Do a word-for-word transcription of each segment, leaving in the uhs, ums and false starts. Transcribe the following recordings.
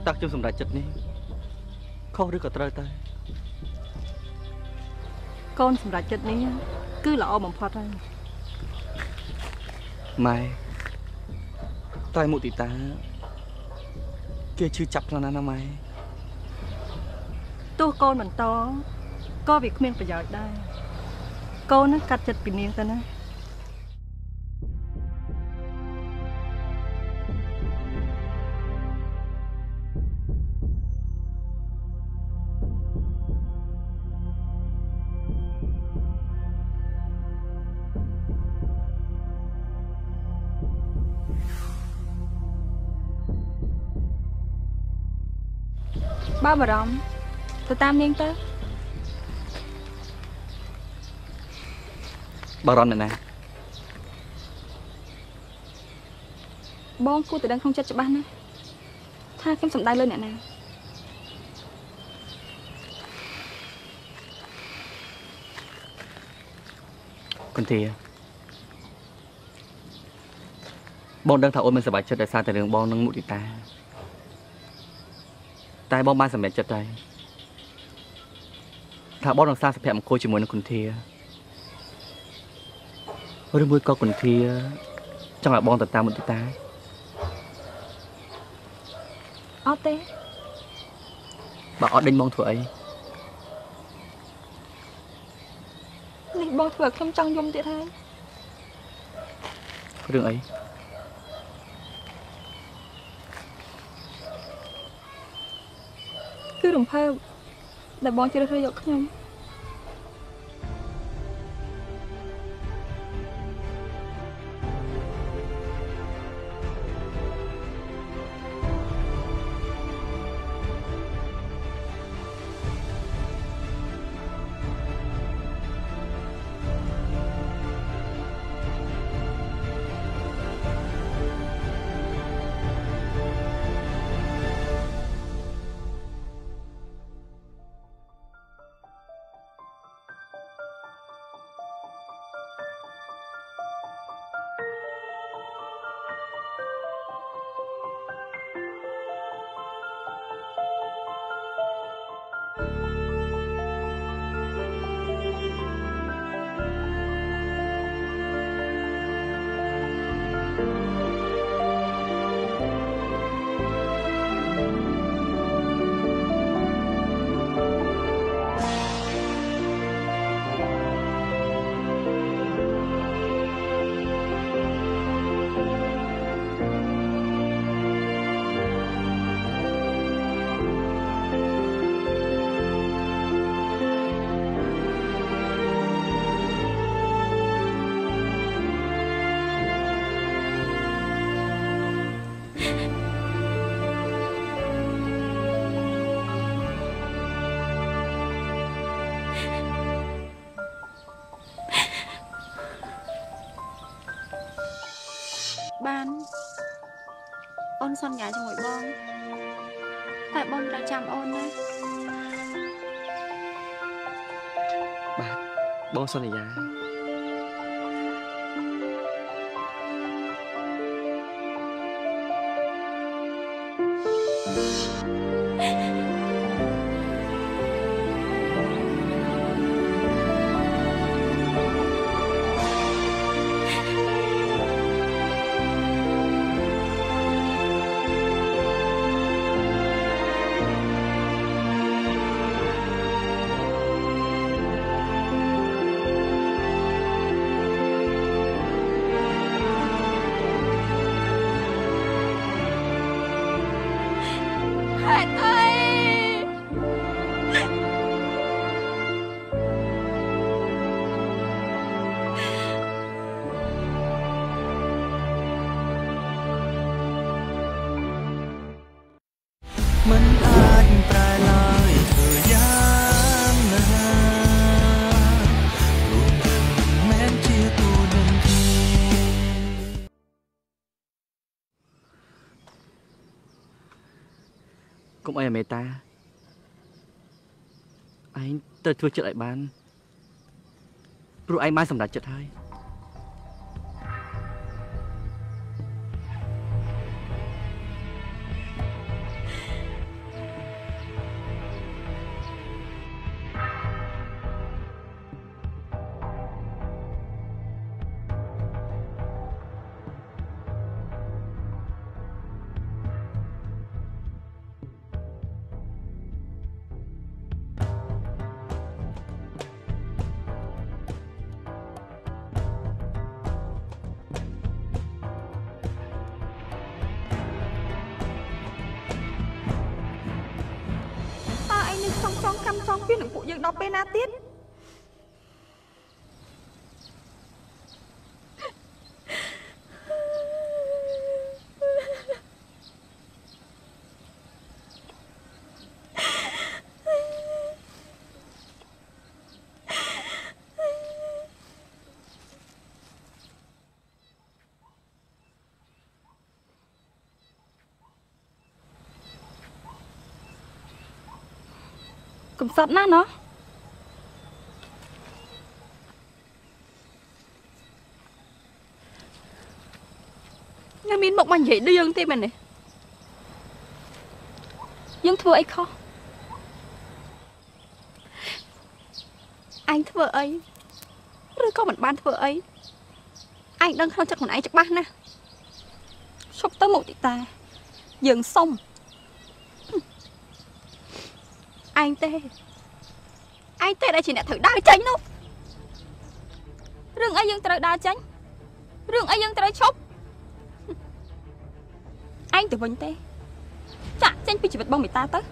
តាក់ខ្ញុំសម្រេចចិត្តនេះខុសឬក៏ត្រូវទៅកូនសម្រេចចិត្តនេះគឺល្អបំផុតហើយម៉ែតែមុទិតាគេឈឺចាប់ខ្លាំងណាស់ណាម៉ែទោះកូនបន្តក៏វាគ្មានប្រយោជន៍ដែរកូនណាកាត់ចិត្តពីនាងទៅណាបើបារម្ភទៅតាមនាងទៅបារម្ភណាស់បងគួរតែដឹងក្នុងចិត្តច្បាស់ណាថាខ្ញុំសំដៅលើអ្នកណាគន្ធាបងដឹងថាអូនមិនសប្បាយចិត្តដោយសារតែរឿងបងនឹងមុទិតាតែបងបានសម្រេចចិត្តហើយថាបងនឹងសាងសុភមង្គលជាមួយនឹងគុន្ធាឬមួយក៏គុន្ធាចង់ឲ្យបងទៅតាមមុទិតាអត់ទេបើអត់ដេញបងធ្វើអីនេះបងធ្វើឲ្យខ្ញុំចង់យំទៀតហើយរឿងអីគឺរំភើបដែលបងជ្រើសរើសយកខ្ញុំបានអូនសន្យាជាមួយបងតែបងត្រូវចាំអូនណាបាទបងសន្យាមិនអាចប្រែឡើយធ្វើយ៉ាងណារួមនឹងមែនជាទូនឹងគ្នាកុំអីមេតាឯងត្រូវធ្វើចិត្តឲ្យបានព្រោះឯងបានសម្រេចចិត្តហើយចងកម្មចងពីនឹងពួកយើងដល់ពេលណាទៀតកំសត់ណាស់ណោះញ៉ាំមានមកមកនិយាយឌឺយើងទេមែនទេយើងធ្វើអីខុសឯងធ្វើអីឬក៏មិនបានធ្វើអីឯងដឹងក្នុងចិត្តខ្លួនឯងច្បាស់ណាស់ឈប់ទៅមុខទីតាយើងសុំឯងទេឯងទេដែលជាអ្នកត្រូវដើរចេញនោះរឿងអីយើងត្រូវដើរចេញរឿងអីយើងត្រូវឈប់ឯងទៅវិញទេចាក់ចេញពីជីវិតបងមេតាទៅ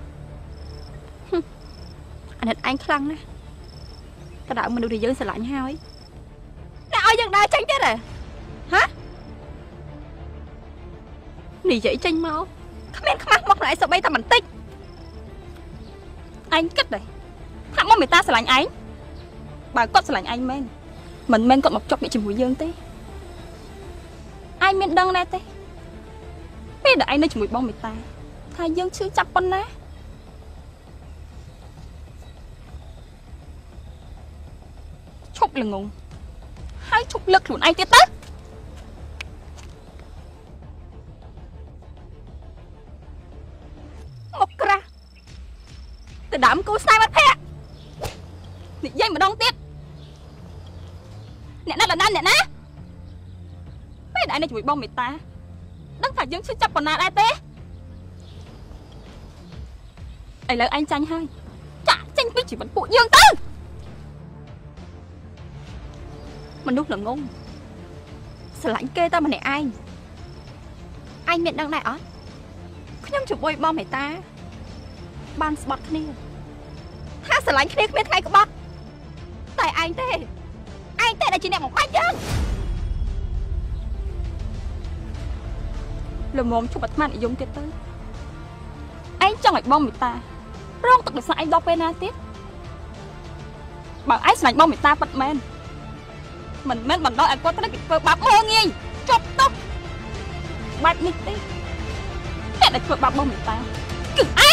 អាណិតឯងខ្លាំងណាស់ទៅដើរមនុស្សដែលយើងស្រឡាញ់ហើយអ្នកឲ្យយើងដើរចេញទៀតហ៎ហានិយាយចេញមកគ្មានខ្មាស់មកខ្លួនឯងសូម្បីតែបន្តិចឯងគិតទេថាមកមេតាស្រឡាញ់ឯងបើគាត់ស្រឡាញ់ឯងមែនមិនមែនគាត់មកចុកនេះជាមួយយើងទេឯងមានដឹងដែរទេពេលដែលឯងនៅជាមួយបងមេតាថាយើងឈឺចាប់ប៉ុណ្ណាឈប់ល្ងងហើយឈប់លើកខ្លួនឯងទៀតទៅមកក្រាស់ទៅដើមគូស្នេហ៍មិត្តភក្តិនិយាយម្ដងទៀតអ្នកណាដល់ណាអ្នកណាពេលដែលឯងនៅជាមួយបងមេតាដឹងថាយើងឈឺចាប់ប៉ុណ្ណាដែរទេឥឡូវឯងចាញ់ហើយចាក់ចេញពីជីវិតពួកយើងទៅមនុស្សល្ងងស្រឡាញ់គេតែម្នាក់ឯងឯងមានដឹងដែរអត់ខ្ញុំជាមួយបងមេតាបានស្បត់គ្នាថាស្រឡាញ់គ្នាគ្មានថ្ងៃក្បត់តែឯងទេឯងទេដែលជាអ្នកបំបាច់យើងល្មមជប់អាត្មានិយមទៀតទៅឯងចង់ឲ្យបងមេតារងទឹកដោយសារឯងដល់ពេលណាទៀតបើឯងស្រឡាញ់បងមេតាពិតមែនមិនមែនបណ្ដោយឲ្យគាត់ត្រូវគេធ្វើបាបមើងងាយចប់ទៅបាច់នេះទេអ្នកដែលធ្វើបាបបងមេតាគឺឯង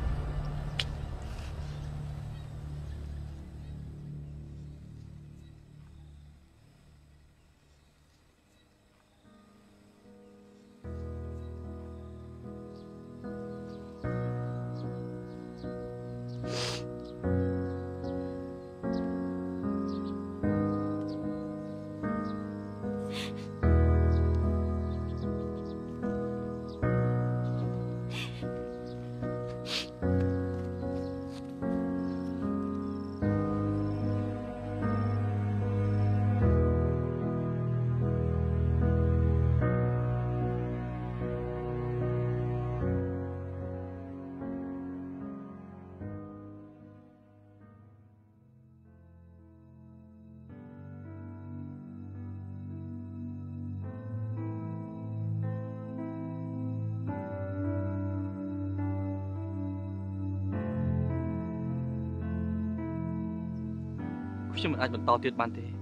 ខ្ញុំមិនអាចបន្តទៀតបានទេ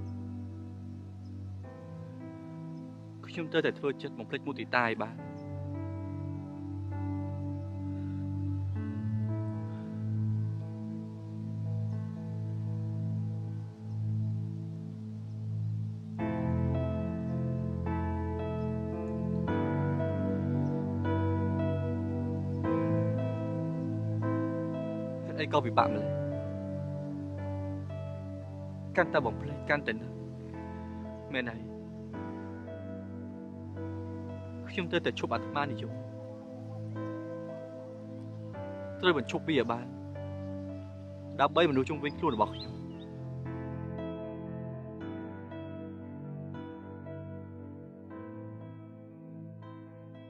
ខ្ញុំត្រូវតែធ្វើចិត្តបំភ្លេចមុទិតាឲ្យបានហេតុអីក៏ពិបាកម្ល៉េះកាន់តែបំភ្លេចកាន់តែនឹកមែនហើយខ្ញុំត្រូវតែឈប់អាត្មានិយមត្រូវបញ្ឈប់វាឲ្យបានដើម្បីមនុស្សជុំវិញខ្លួនរបស់ខ្ញុំ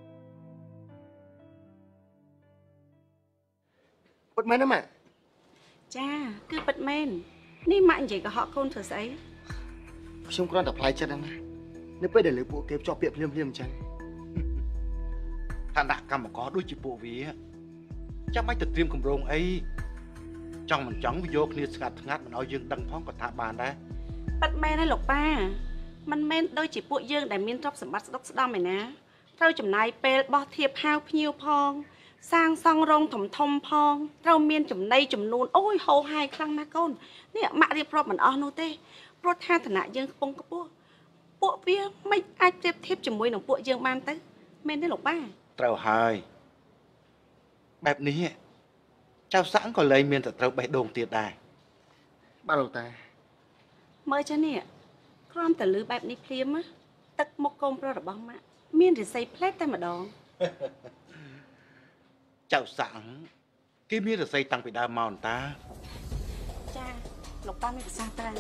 ពិតមែនទេម៉ាក់ Cha, cứ bật men. Ní mạnh vậy có họ con thử giấy. Không có tập lại chân anh. Nếu bây để lấy bộ kẹp cho biệp liêm liêm chân. Thằng đã cầm mà có đôi chỉ bộ vì chắc mấy tự tiêm cùng rồng ấy. Trong mình chóng vô kia ngặt ngặt mình nói dương đăng phóng của thả bàn đấy. Bật men hay lộc ba. Mình men đôi chỉ bộ dương để miên trọc sầm bắt đốc đom mày ná. Rau chấm này pe bò thiệp hao nhiều phong. Sang song rong thầm thông phong. Rau miên chấm này chấm nôn. Ôi hầu hai khăn na con. Nè mạ đi pro mình o nô tê. Pro tha thằng nạ dương không có bộ. Bộ bia mấy ai tiếp thiệp chấm môi nồng bộ dương ban tới. Men đấy lộc ba. Trâu hơi. Bẹp ní cháu sẵn còn lấy miền thật trâu bẻ đồn tiệt đài. Ba lộc ta. Mới cho nè. Con tờ lư bẹp ní phim á. Tất một công pro là bóng mạ. Miên thì xây plét tay mà đón. Cháu sẵn cái miền là xây tăng bị đa mòn ta. Cha, lộc ba mới được sang ta.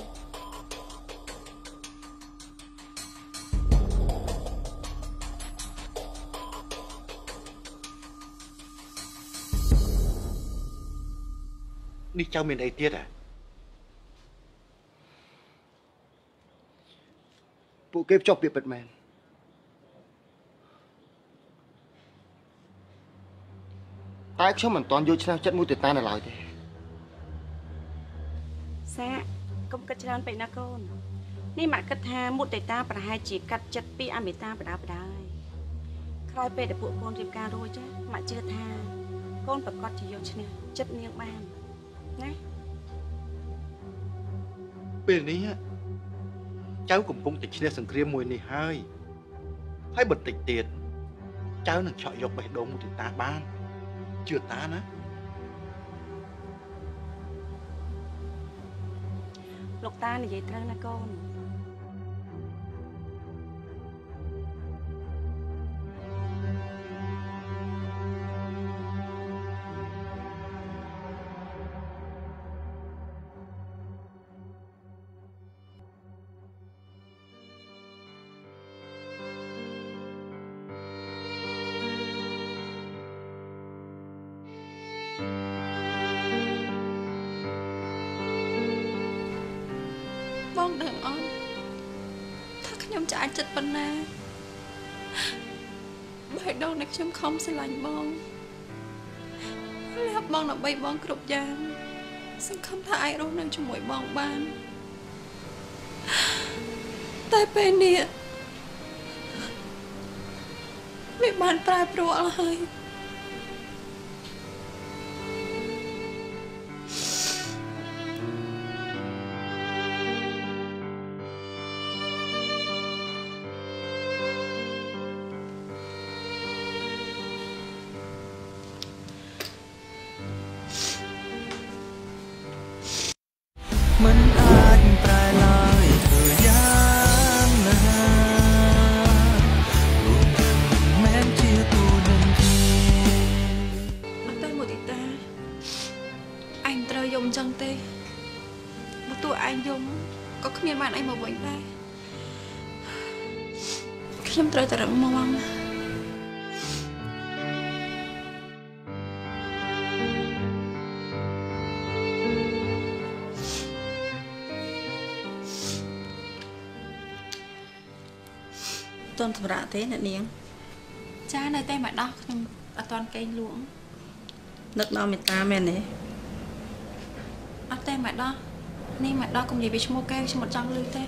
Đi cháu miền đây tiết à? Bộ kẹp cho biệp bật men. Taiខ្ញុំមិនតន់យកឆ្នាំចិត្តមួយទៅតានៅឡើយទេសាកុំគិតច្រើនពេកណាកូននេះម៉ាក់គិតថាមុតតេតាប្រហែលជាកាត់ចិត្តពីអមេតាបដាបដាហើយក្រោយពេលដែលពួកកូនរៀបការរួចចាម៉ាក់ជឿថាកូនប្រកាសជាយកឈ្នះចិត្តនាងបានណាពេលនេះcháuកំពុងតែឈ្នះសង្គ្រាមមួយនេះហើយហើយបន្តិចទៀតcháuនឹងឆក់យកបេះដូងមុទិតាបានជឿតាណាលោកតានិយាយត្រូវណាកូនបងដឹងអត់ថាខ្ញុំចាក់ចិត្តប៉ុណ្ណាបេះដូងនៃខ្ញុំខំស្រឡាញ់បងលះបងដើម្បីបងគ្រប់យ៉ាងសង្ឃឹមថាអាចរស់នៅជាមួយបងបានតែពេលនេះវាបានប្រែប្រួលអស់ហើយមិនអាចប្រែឡើយធ្វើយ៉ាងណារួមទាំងមិនជាទូនឹងគ្នាអត់ទេមុទិតាអញត្រូវយំចឹងទេបើទោះអញយំក៏គ្មានបានអីមកវិញដែរខ្ញុំត្រូវតែរឹងមាំតន់សម្រាប់ទេអ្នកនាងចានៅតែមកដោះខ្ញុំអត់តន់កេងលួងនឹកដល់មេតាមែនទេអត់តែមកដោះនេះមកដោះកុំនិយាយពីឈ្មោះគេខ្ញុំអត់ចង់ឮទេ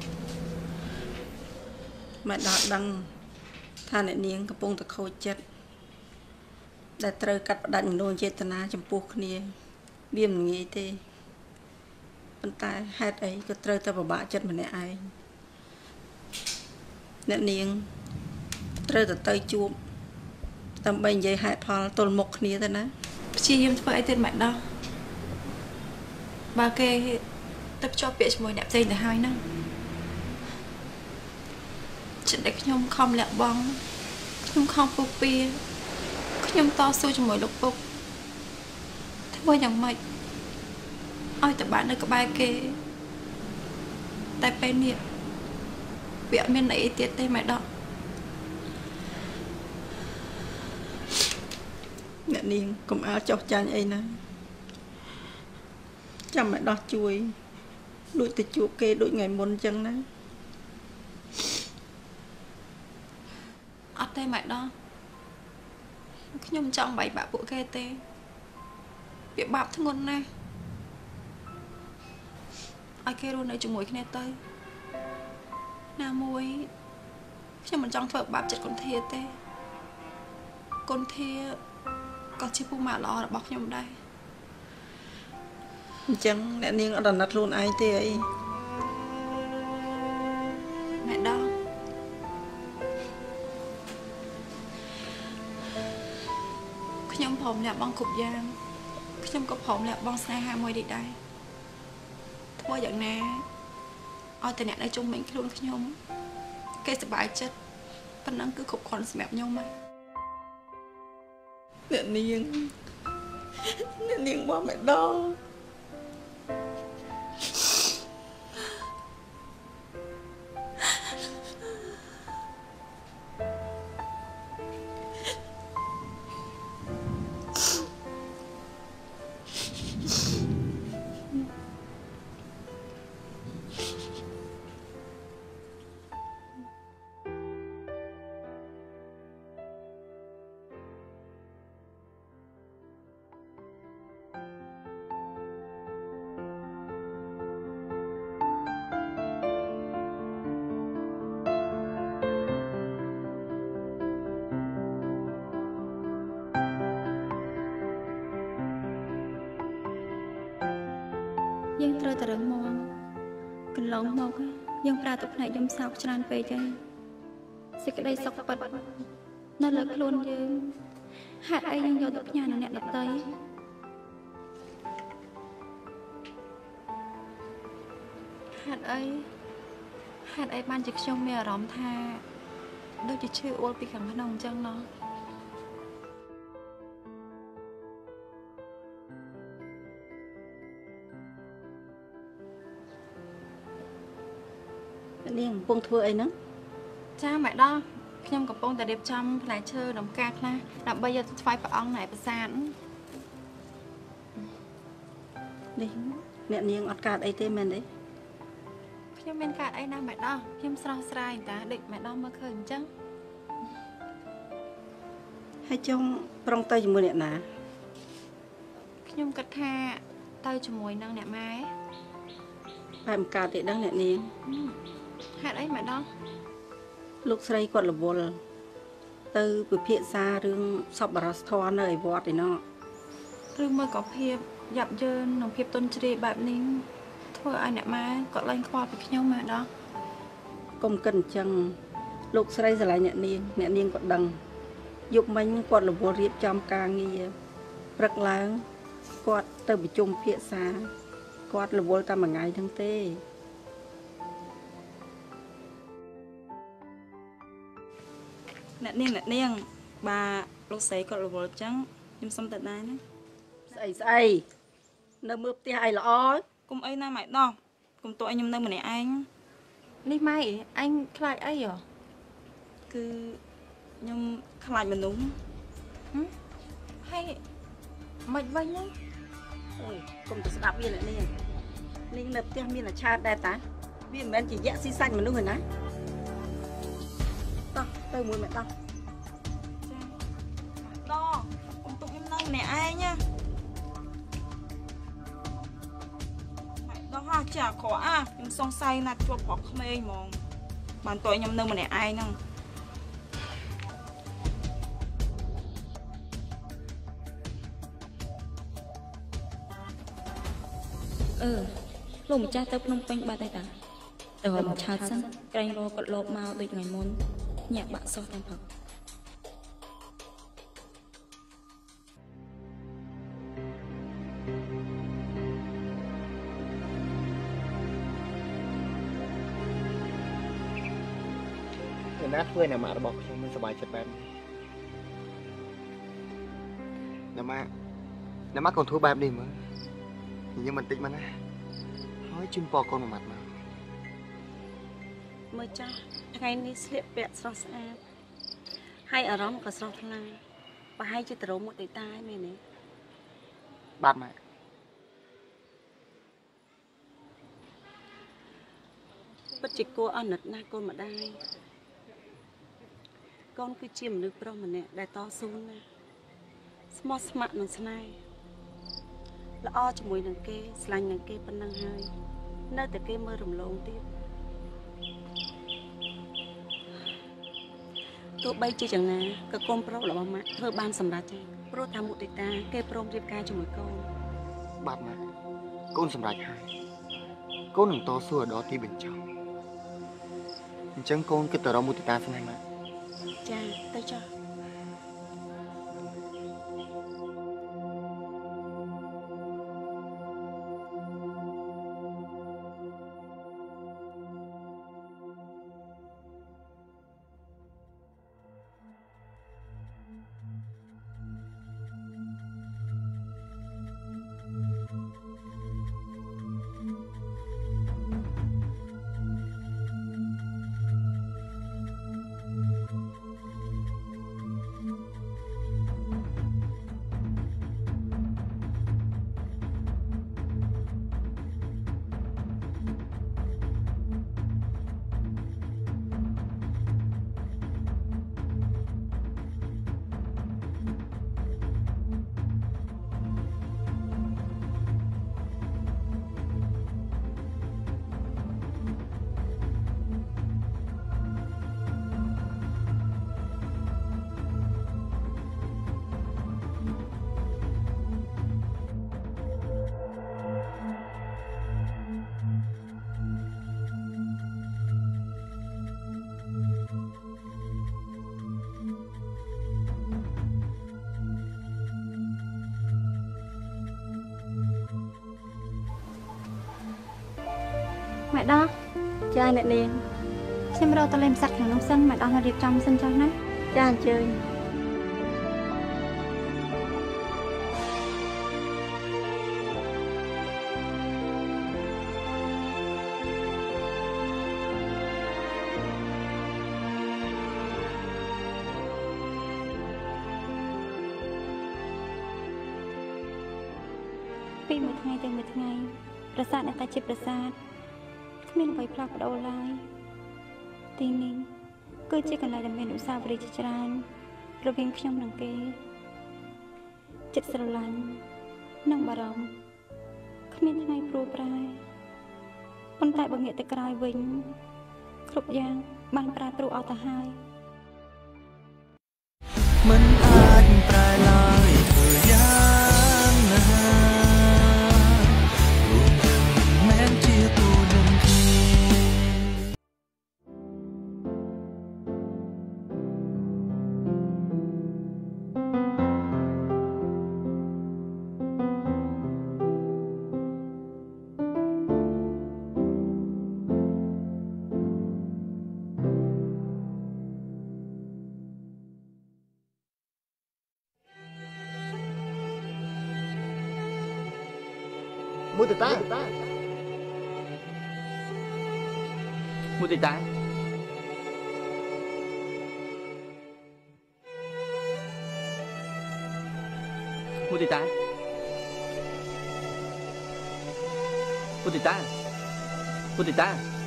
មកដោះដឹងថាអ្នកនាងកំពុងតែខូចចិត្តដែលត្រូវកាត់ផ្ដាច់មនោចេតនាចំពោះគ្នាវាមិនងាយទេប៉ុន្តែហេតុអីក៏ត្រូវតែពិបាកចិត្តម្នាក់ឯងអ្នកនាងត្រូវតែទៅជួបដើម្បីនិយាយហេតុផលទល់មុខគ្នាទៅណាព្យាយាមធ្វើអីទៀតមិនដោះបើគេទៅភ្ជាប់ពាក្យជាមួយអ្នកផ្សេងទៅហើយហ្នឹងចិត្តដែលខ្ញុំខំលាក់បងខ្ញុំខំពុះពៀខ្ញុំតស៊ូជាមួយលោកពុកធ្វើយ៉ាងម៉េចឲ្យតែបាននៅក្បែរគេតែពេលនេះវាអត់មានអីទៀតទេម៉ែដកអ្នកនាងកុំអើចុះចាញ់អីណាចាំឲ្យដោះជួយដូចទៅជួបគេដូចថ្ងៃមុនអញ្ចឹងណាអត់ទេម៉ែដោះខ្ញុំចង់បែកបាក់ពួកគេទេវាបាបធ្ងន់ណាស់ឲ្យគេរស់នៅជាមួយគ្នាទៅណាមួយខ្ញុំមិនចង់ធ្វើបាបចិត្តគុនធាទេគុនធាក៏ជាពូម៉ាក់ល្អរបស់ខ្ញុំដែរអញ្ចឹងអ្នកនាងអត់អាណិតខ្លួនឯងទេអីម៉ែដោះខ្ញុំព្រមលះបង់គ្រប់យ៉ាងខ្ញុំក៏ព្រមលះបង់ស្នេហាមួយនេះដែរធ្វើយ៉ាងណាឲ្យតែអ្នកនៅជុំវិញខ្លួនខ្ញុំគេសប្បាយចិត្តប៉ុណ្ណឹងគឺគ្រប់គ្រាន់សម្រាប់ខ្ញុំហើយអ្នកនាងអ្នកនាងមកមិនដល់យើងត្រូវតែរឹងមាំកន្លងមកយើងប្រើទឹកភ្នែកយំសោកច្រើនពេកហើយសេចក្តីសុខពិតនៅលើខ្លួនយើងហេតុអីយើងយកទៅផ្ញើនឹងអ្នកដទៃហេតុអីហេតុអីបានជាខ្ញុំមានអារម្មណ៍ថាដូចជាឈឺអួលពីខាងក្នុងអញ្ចឹងណោះនាងកំពុងធ្វើអីហ្នឹងចាម៉ែដោះខ្ញុំកំពុងតែរៀបចំផ្លែឈើដំកាខ្លះដើម្បីយកទៅថ្វាយព្រះអង្គនៅឯប្រាសាទនេះអ្នកនាងអត់កើតអីទេមែនទេខ្ញុំមានកើតអីណាម៉ែដោះខ្ញុំស្រស់ស្រាយតាដូចម៉ែដោះមើលឃើញអញ្ចឹងហើយចង់ប្រុងទៅជាមួយអ្នកណាខ្ញុំគិតថាទៅជាមួយនឹងអ្នកម៉ែបែបមិនកើតទេដឹងអ្នកនាងហេតុអីម៉ែដោះលោកស្រីគាត់រវល់ទៅពិភាក្សារឿងសប្បុរសធម៌នៅឯវត្តឯណោះឬមើលក៏ភាពយ៉ាប់យ៉ឺននិងភាពទន់ជ្រាយបែបនេះធ្វើឲ្យអ្នកម៉ែគាត់លែងខ្វល់ពីខ្ញុំម៉ែដោះកុំគិតអញ្ចឹងលោកស្រីស្រឡាញ់អ្នកនាងអ្នកនាងក៏ដឹងយប់មិញគាត់រវល់រៀបចំការងារព្រឹកឡើងគាត់ទៅប្រជុំភាសាគាត់រវល់តែមួយថ្ងៃហ្នឹងទេអ្នកនាងអ្នកនាងបើលោកស្រីគាត់រវល់អញ្ចឹងខ្ញុំសុំតែដែរណាស្អីស្អីនៅមើលផ្ទះអីល្អគុំអីណាម៉ែដោះគុំតួឲ្យខ្ញុំនៅម្នាក់ឯងនេះម៉ែអញខ្លាចអីហ៎គឺខ្ញុំខ្លាចមនុស្សហើយមិនវិញហ្នឹងអើយកុំទៅស្ដាប់វាអ្នកនាងនាងនៅផ្ទះមានអាឆាតដែរតាវាមិនមែនជាយៈស៊ីសាច់មនុស្សទេណាតោះទៅមួយម្ដងចាដោះគុំទុកខ្ញុំនៅម្នាក់ឯងណាម៉ែដោះហ่าចាក្រក់អាខ្ញុំសង្ស័យណាស់ជាប់ប្រុសក្មេងហ្មងបានតើខ្ញុំនៅម្នាក់ឯងហ្នឹងអឺលោកម្ចាស់ទៅភ្នំពេញបាត់ហើយតាទៅរកមកឆាតសិនក្រែងរកគាត់លោបមកដូចថ្ងៃមុនញាក់បាក់សោះតាមផឹកអ្នកណាធ្វើអ្នកម៉ាក់របស់ខ្ញុំមិនសប្បាយចិត្តបែបនេះអ្នកម៉ាក់អ្នកម៉ាក់កូនធ្វើបែបនេះមើលញញឹមបន្តិចមកណាហើយជូនពរកូនមួយម៉ាត់មកមើលចាស់ថ្ងៃនេះស្លៀកពាក់ស្រស់ស្អាតហើយអារម្មណ៍ក៏ស្រស់ថ្លាប្រហែលជាទៅរកមុខដីតាហើយមែនទេបាទម៉ាក់ពិតជាគួរអាណិតណាស់កូនម្ដាយកូនគឺជាមនុស្សប្រុសម្នាក់ដែលតស៊ូណាស់ស្មោះស្ម័គ្រនឹងស្នេហ៍ល្អជាមួយនឹងគេស្រឡាញ់នឹងគេប៉ុណ្ណឹងហើយនៅតែគេមើលរំលងទៀតទោះបីជាយ៉ាងណាក៏កូនប្រុសរបស់ម៉ាក់ធ្វើបានសម្រេចទេព្រោះថាមុទិតាគេព្រមរៀបការជាមួយកូនបាទម៉ាក់កូនសម្រេចហើយកូននឹងតស៊ូដល់ទីបញ្ចប់អញ្ចឹងកូនគិតទៅរកមុទិតាស្នេហ៍ម៉ាក់ចាទៅចុះម៉ែដោះចាអ្នកនាងខ្ញុំរកទៅលេងផ្សារខាងនោះសិនម៉ែដោះនៅរៀបចំសិនចុះណាចាអញ្ជើញពីមួយថ្ងៃទៅមួយថ្ងៃប្រាសាទនៅតែជាប្រាសាទគ្មានអ្វីផ្លាស់ប្ដូរឡើយទីនេះគឺជាកន្លែងដែលមានអនុស្សាវរីយ៍ជាច្រើនរវាងខ្ញុំនិងគេចិត្តស្រឡាញ់និងបារម្ភគ្មានថ្ងៃព្រួយប្រែប៉ុន្តែបើងាកទៅក្រោយវិញគ្រប់យ៉ាងបានប្រែប្រួលអស់ទៅហើយមិនអាចប្រែឡើយធ្វើយ៉ាងណារួមយើងមែនជាគូនឹងគ្នាមុទិតាមុទិតាមុទិតាមុទិតាមុទិតា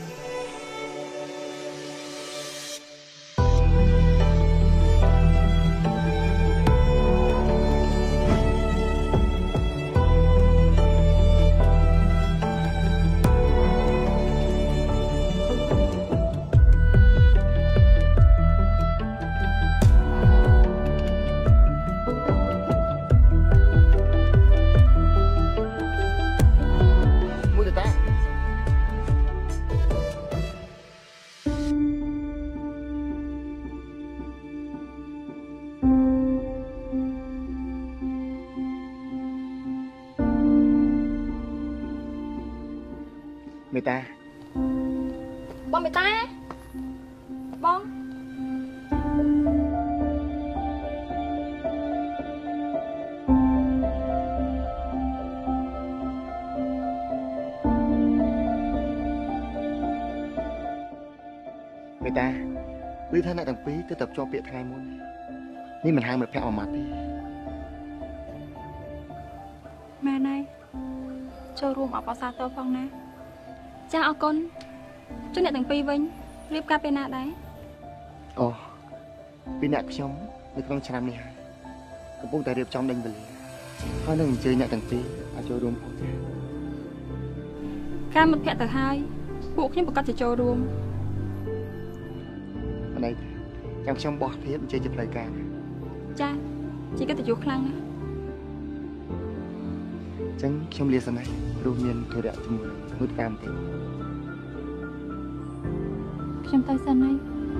មេតាបងមេតាបងមេតាឮថាអ្នកទាំងពីរទៅតែភ្ជាប់ពាក្យថ្ងៃមុននេះមិនហៅមិត្តភក្តិមួយម៉ាត់ទេម៉ែណៃចូលរួមអបអរសាទរផងណាចាអរគុណចឹងអ្នកទាំងពីរវិញរៀបការពេលណាដែរអូពីអ្នកខ្ញុំនៅក្នុងឆ្នាំនេះហើយកំពុងតែរៀបចំដេញវេលាហើយនឹងអញ្ជើញអ្នកទាំងពីរឲ្យចូលរួមផងចាការមិត្តភក្តិទៅហើយពួកខ្ញុំប្រកាសจะចូលរួមអីចាំខ្ញុំបោះធៀបអញ្ជើញជាផ្លូវការចាជាកិត្តិយសខ្លាំងណាស់អញ្ចឹងខ្ញុំលាសិនហើយព្រោះមានធុរៈជាមួយនឹងកម្មតិខ្ញុំទៅសិនហើយ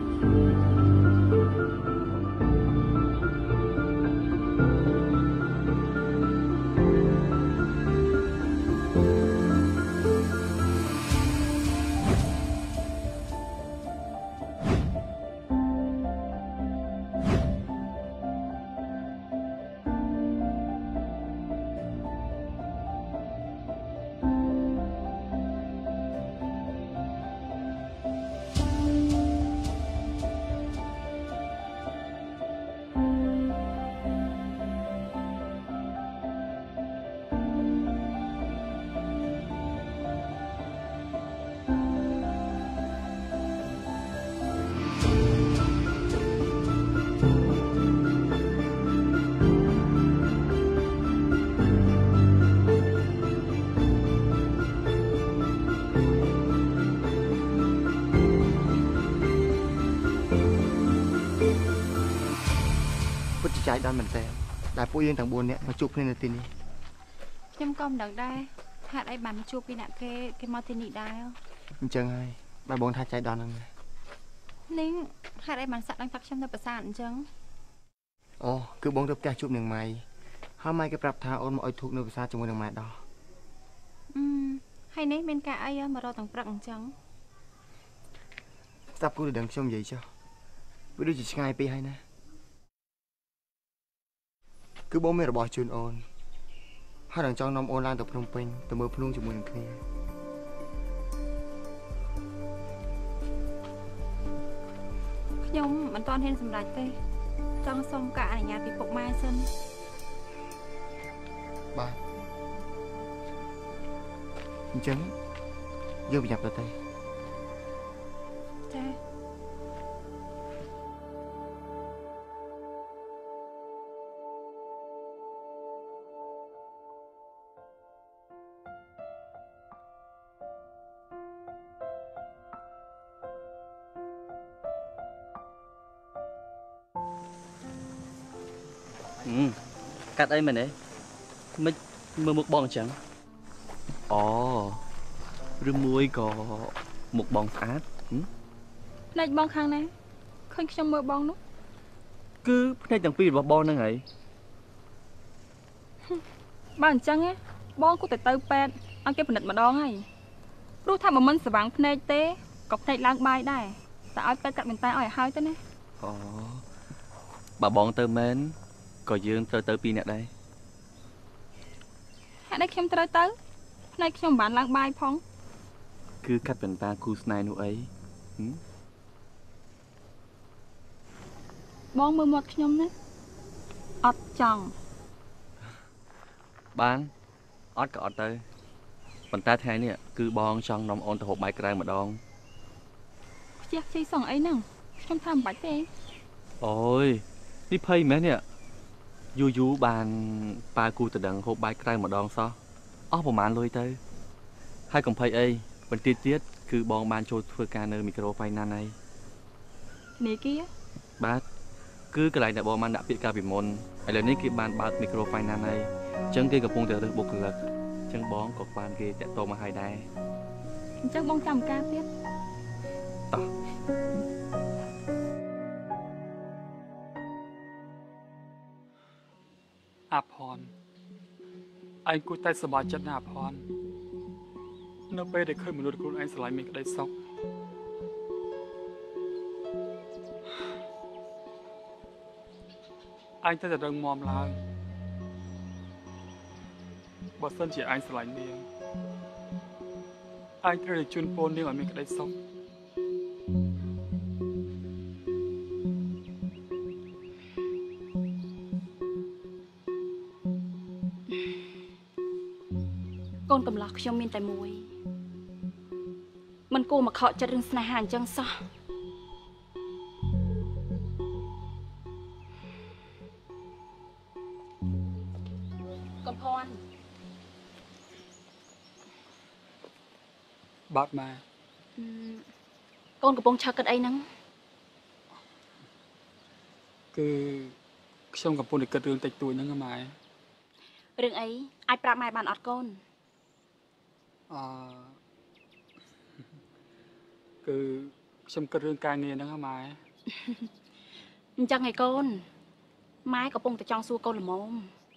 ចាយដល់មែនតើដែលពួកយើងទាំងបួននាក់មកជួបគ្នានៅទីនេះខ្ញុំក៏មិនដឹងដែរហេតុអីបានមកជួបពីអ្នកគេគេមកទីនេះដែរអញ្ចឹងហើយបើបងថាចាយដល់ហ្នឹងនាងហេតុអីបានសាក់ដឹងថាខ្ញុំនៅប្រាសាទអញ្ចឹងអូគឺបងទៅផ្ទះជួបនឹងម៉ៃហើយម៉ៃគេប្រាប់ថាអូនមកអុយធូបនៅប្រាសាទជាមួយនឹងម៉ែដោះអឺហើយនេះមានការអីមករកទាំងព្រឹកអញ្ចឹងស្ដាប់គូទៅដឹងខ្ញុំនិយាយចុះវាដូចជាឆ្ងាយពេកហើយណាគឺបងមានរបស់ជូនអូនហើយនឹងចង់នាំអូនឡើងទៅភ្នំពេញទៅមើលភ្នំជាមួយនឹងគ្នាខ្ញុំមិនទាន់ហ៊ានសម្រេចទេចង់សុំការអនុញ្ញាតពីពុកម៉ែសិនបាទអញ្ចឹងយើងប្រញាប់ទៅទេចាកាត់អីមែនទេមិនមើលមុខបងអញ្ចឹងអូឬមួយក៏មុខបងស្អាតភ្នែកបងខាងណាឃើញខ្ញុំមើលបងនោះគឺភ្នែកទាំងពីររបស់បងហ្នឹងហើយបើអញ្ចឹងបងគួរតែទៅពេទ្យឲ្យគេពិនិត្យម្ដងហើយព្រោះថាបើមិនស្វាងភ្នែកទេក៏ភ្នែកឡើងបាយដែរតែឲ្យពេទ្យកាត់បន្តែឲ្យហើយទៅណាអូបើបងទៅមែនក៏យើងត្រូវទៅពីរនាក់ដែរហេតុអីខ្ញុំត្រូវទៅភ្នែកខ្ញុំមិនបានឡើងបាយផងគឺកាត់បន្តាគូស្នេហ៍នោះអីបងមើលមាត់ខ្ញុំណាអត់ចង់បានអត់ក៏អត់ទៅប៉ុន្តែថ្ងៃនេះគឺបងចង់នាំអូនទៅហូបបាយក្រៅម្ដងខ្ជិះខ្ជិះសងអីហ្នឹងខ្ញុំថាមិនបាច់ទេអូយនេះភ័យមែននេះយូយូបានប៉ាគូទៅដឹងហូបបាយក្រៅម្ដងសោះអស់ប្រហែលលុយទៅហើយកុំភ័យអីបន្តិចទៀតគឺបងបានចូលធ្វើការនៅ Micro Finance ហើយនេះគីបាទគឺកន្លែងដែលបងបានដាក់ពាក្យការពីមុនឥឡូវនេះគេបានបើក Micro Finance ហើយអញ្ចឹងគេកំពុងតែរើសបុគ្គលិកអញ្ចឹងបងក៏បានគេតាក់ទងមកឲ្យដែរអញ្ចឹងបងចាំការទៀតតោះអាផនឯងគួរតែសប្បាយចិត្តណាអាផននៅពេលដែលឃើញមនុស្សខ្លួនឯងស្រឡាញ់មានក្តីសុខឯងតែតែរឹងមាំឡើងបើសិនជាឯងស្រឡាញ់នាងឯងត្រូវតែជូនពរនាងឲ្យមានក្តីសុខកូនកំឡោះខ្ញុំមានតែមួយមិនគួរមកខកចិត្តរឿងស្នេហាអញ្ចឹងសោះកំភ័ណ្ឌបាទម៉ែកូនកំពុងឆឹកគិតអីហ្នឹងគឺខ្ញុំកំពុងតែគិតរឿងតិចតួចហ្នឹងម៉ែរឿងអីអាចប្រាប់ម៉ែបានអត់កូនអឺគឺខ្ញុំគិតរឿងការងារហ្នឹងម៉ែអញ្ចឹងឯងកូនម៉ែកំពុងតែចង់សួរកូនល្មម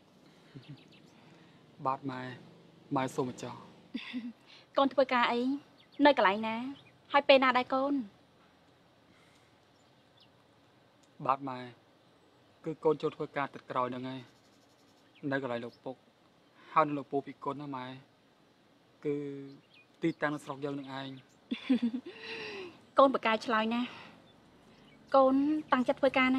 បាទម៉ែម៉ែសូមចោះកូនធ្វើការអីនៅកន្លែងណាហើយពេលណាដែរកូនបាទម៉ែគឺកូនចូលធ្វើការទឹកក្រោយហ្នឹងឯងនៅកន្លែងលោកពុកហើយនៅលោកពូពីគុណណាម៉ែគឺទីតាំងនៅស្រុកយើងនឹងឯងកូនបកាយឆ្លើយណាកូនតាំងចិត្តធ្វើការណា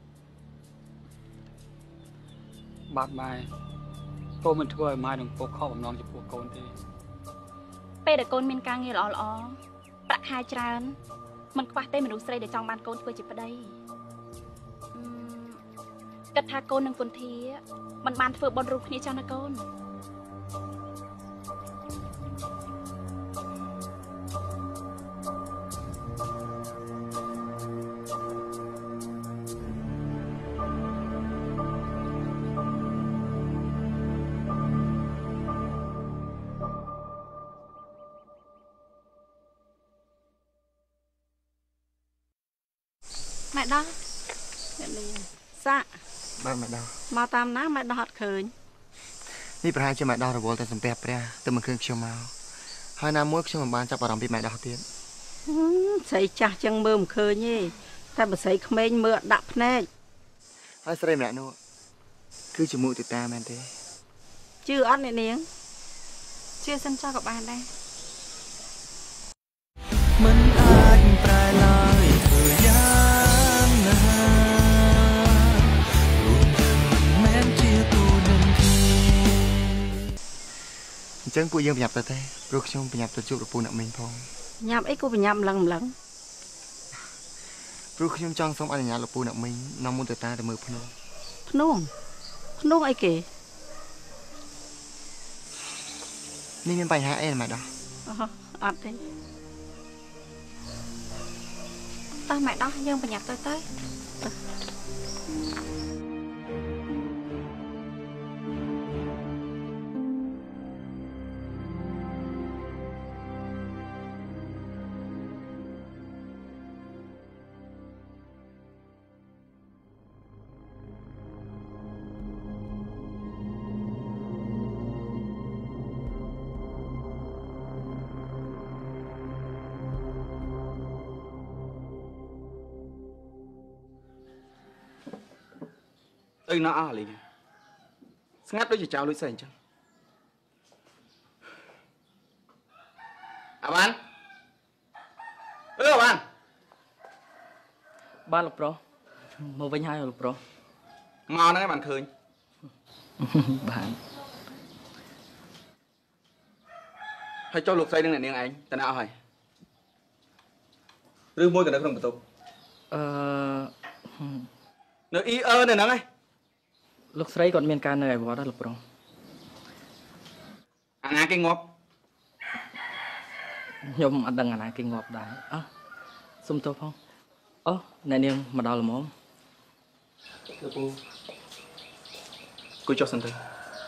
បាទម៉ែកូនមិនធ្វើឲ្យម៉ែនឹងពុកខកបំណងចំពោះកូនទេពេលដែលកូនមានការងារល្អល្អប្រាក់ខែច្រើនមិនខ្វះទេមនុស្សស្រីដែលចង់បានកូនធ្វើជាប្តីគិតថាកូននឹងគុនធាមិនបានធ្វើបុណ្យរួមគ្នាចោះណាកូនម៉ែដោះអ្នកនាងសាក់បាទម៉ែដោះមកតាមណាម៉ែដោះអត់ឃើញនេះប្រហែលជាម៉ែដោះរវល់តែសំពះព្រះទៅមកគ្រឿងខ្ញុំមកហើយណាមួយខ្ញុំមិនបានចាប់អារម្មណ៍ពីម៉ែដោះទៀតស្រីចាស់ចឹងមើលមិនឃើញទេតែបើស្រីក្មេងមើលដាក់ភ្នែកហើយស្រីម្នាក់នោះគឺជាមុទិតាមែនទេជឿអត់អ្នកនាងជឿសិនចោះក៏បានដែរមិនអាចប្រែឡើយធ្វើយ៉ាងណារួមយើងមិនមែនជាទូនឹងគ្នាអញ្ចឹងពួកយើងប្រញាប់ទៅទេព្រោះខ្ញុំប្រញាប់ទៅជួបប្រពន្ធអ្នកមីងផងញ៉ាំអីក៏ប្រញាប់ម្លឹងម្លឹងព្រោះខ្ញុំចង់សូមអនុញ្ញាតលោកពូអ្នកមីងនាំមុនទៅតាទៅមើលភ្នំភ្នំភ្នំអីគេនេះមានបញ្ហាអីម៉ែដោះអត់ទេតោះម៉ែដោះយើងប្រញាប់ទៅទៅអីណាអស់លេងស្ងាត់ដូចជាចៅលួចស្អីអញ្ចឹងអាបានអឺអាបានបានលោកប្រុសមកវិញហើយលោកប្រុសមកហ្នឹងឯងបានឃើញបានហើយចុះលោកស្រីនឹងអ្នកនាងឯងតើណាអស់ហើយឬមួយក៏នៅក្នុងបន្ទប់អឺនៅអ៊ីអឺនៅហ្នឹងឯងលោកស្រីគាត់មានការនៅឯវត្តដែរលោកប្រុសអាណាគេងាប់ខ្ញុំអត់ដឹងអាណាគេងាប់ដែរអោះសុំទោសផងអូអ្នកនាងមកដល់ល្មមលោកពូគួយចុះសិនទៅ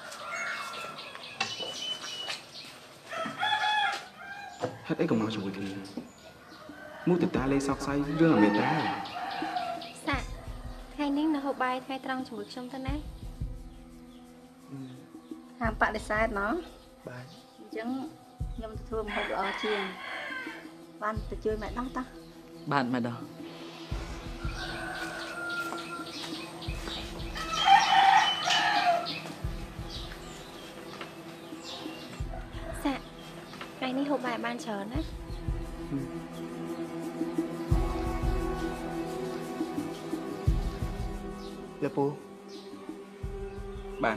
ហេតុអីក៏មកជាមួយគ្នាមុទិតាលេសោកសៅរឿងអមេតាសាក់ថ្ងៃនេះនៅហូបបាយថ្ងៃត្រង់ជាមួយខ្ញុំទៅណាហាមបដិសេធណោះបាទអញ្ចឹងខ្ញុំទៅធ្វើម្ហូបល្អជាងបានទៅជួយម៉ែដោះតាបាទម៉ែដោះសាក់ថ្ងៃនេះហូបបាយបានច្រើនណាលោកពូបាទ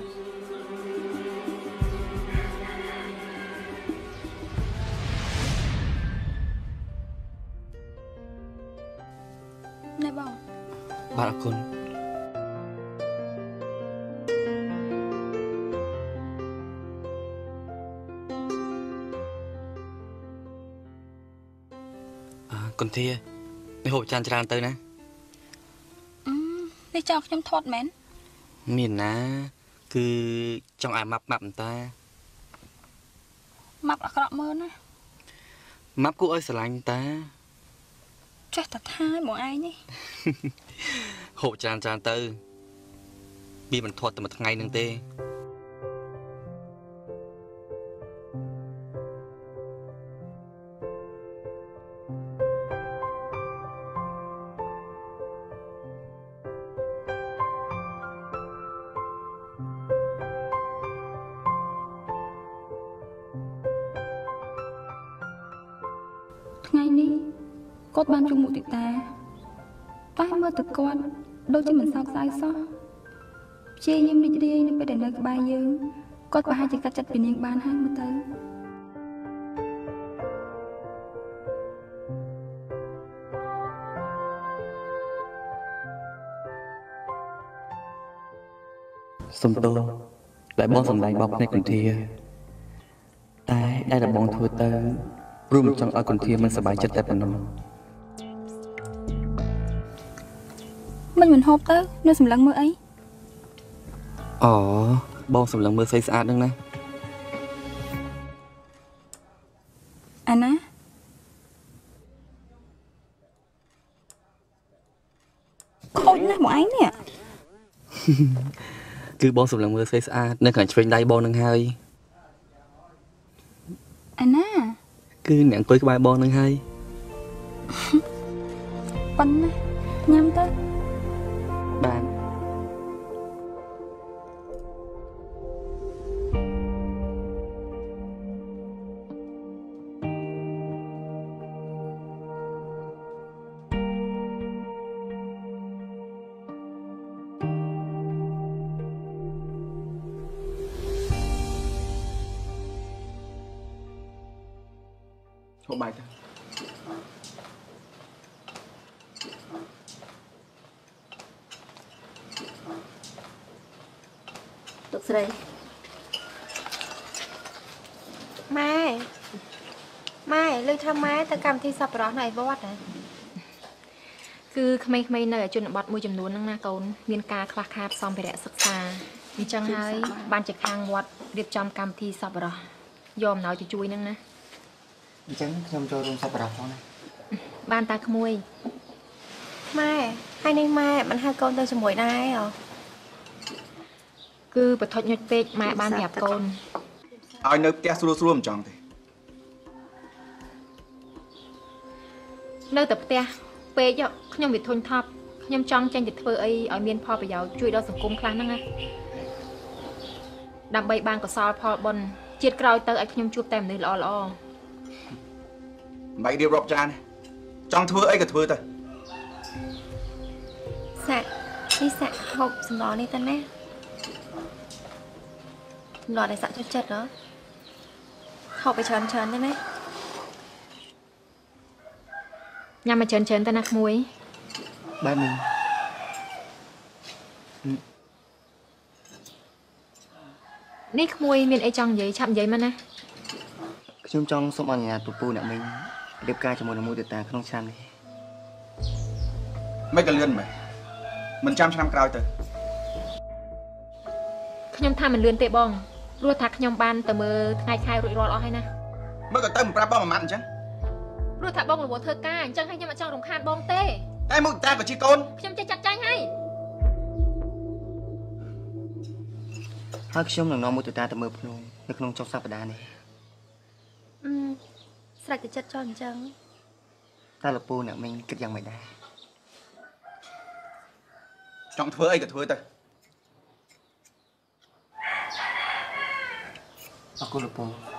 បាទអរគុណអើកុនធានេះហូបចានច្រើនទៅណាអឺនេះចង់ខ្ញុំធាត់មែនមានណាគឺចង់ឲ្យម៉ាប់ម៉ាប់អន្តាម៉ាប់អាក្រក់មើលណាម៉ាប់គួរឲ្យស្រឡាញ់តាចេះតែថាឲ្យបងឯងនេះហូបច្រើនច្រើនទៅវាមិនធាត់តែមួយថ្ងៃនឹងទេថ្ងៃនេះគាត់បានជួបមុខទីតាតែមើលទៅគាត់ដូចជាមិនសោកសៅសោះព្យាយាមរីករាយនៅពេលដែលនៅក្បែរយើងគាត់ប្រហែលជាកាត់ចិត្តពីនាងបានហើយមើលទៅសុំទោសដែលបងសម្ដែងបោកភ្នែកកន្ធាតែដែលតែបងធ្វើទៅព្រោះមិនចង់ឲ្យកន្ធាមិនសប្បាយចិត្តតែប៉ុណ្ណោះមិនមិនហូបទៅនៅសម្លឹងមើលអីអូបងសម្លឹងមើលស្អីស្អាតហ្នឹងណាអាណាខូចណាស់បងឯងនេះគឺបងសម្លឹងមើលស្អីស្អាតនៅខាងឆ្វេងដៃបងនឹងហើយអាណាគឺអ្នកអង្គុយក្បែរបងនឹងហើយប៉ុណ្ណាញ៉ាំទៅបានហូបបាយទៅលោកស្រីម៉ែម៉ែលើកថាម៉ែទៅកម្មវិធីសប្បុរសនៅឯវត្តហ៎គឺក្មេងៗនៅជនបទមួយចំនួនហ្នឹងណាកូនមានការខ្វះខាតសម្ភារៈសិក្សាអញ្ចឹងហើយបានជាខាងវត្តរៀបចំកម្មវិធីសប្បុរសយកអំណោយទៅជួយហ្នឹងណាអញ្ចឹងខ្ញុំចូលរួមសប្បុរសផងណាបានតាក្មួយម៉ែហើយនេះម៉ែមិនហៅកូនទៅជាមួយដែរហ៎គឺបថុចញុចពេកម៉ែបានប្រាប់កូនឲ្យនៅផ្ទះស្រួលស្រួលមិនចង់ទេនៅតែផ្ទះពេកខ្ញុំវាធុញថប់ខ្ញុំចង់ចេញទៅធ្វើអីឲ្យមានផលប្រយោជន៍ជួយដល់សង្គមខ្លះហ្នឹងណាដើម្បីបានកសលផលបុណ្យជាតិក្រោយទៅឲ្យខ្ញុំជួបតែមនុស្សល្អល្អមិនរៀបរាប់ចានចង់ធ្វើអីក៏ធ្វើទៅសាក់នេះសាក់ហូបសម្លនេះទៅណាសម្លដែលសាក់ចូលចិត្តហ៎ហូបไปច្រើនច្រើនទៅណាញ៉ាំមកច្រើនច្រើនទៅណាក្មួយបាទមីងនេះក្មួយមានអីចង់និយាយឆាប់និយាយមកណាខ្ញុំចង់សូមអនុញ្ញាតពូអ្នកមីងរៀបការជាមួយនឹងមួយតាក្នុងឆ្នាំនេះមិនក៏លឿនមែនមិនចាំឆ្នាំក្រោយទៅខ្ញុំថាមិនលឿនទេបងព្រោះថាខ្ញុំបានទៅមើលថ្ងៃខែរួចរាល់អស់ហើយណាមិនក៏ទៅមិនប្រាប់បងមួយម៉ាត់អញ្ចឹងព្រោះថាបងរវល់ធ្វើការអញ្ចឹងហើយខ្ញុំអត់ចង់រំខានបងទេតែមួយតាក៏ជាកូនខ្ញុំចេះចាត់ចែងហើយហើយខ្ញុំនឹងនាំមួយតាទៅមើលភ្នំនៅក្នុងចុងសប្តាហ៍នេះអឺស្រេចទៅចិត្តចោលអញ្ចឹងតើលពូអ្នកមីងគិតយ៉ាងម៉េចដែរចង់ធ្វើអីក៏ធ្វើទៅអរគុណលពូ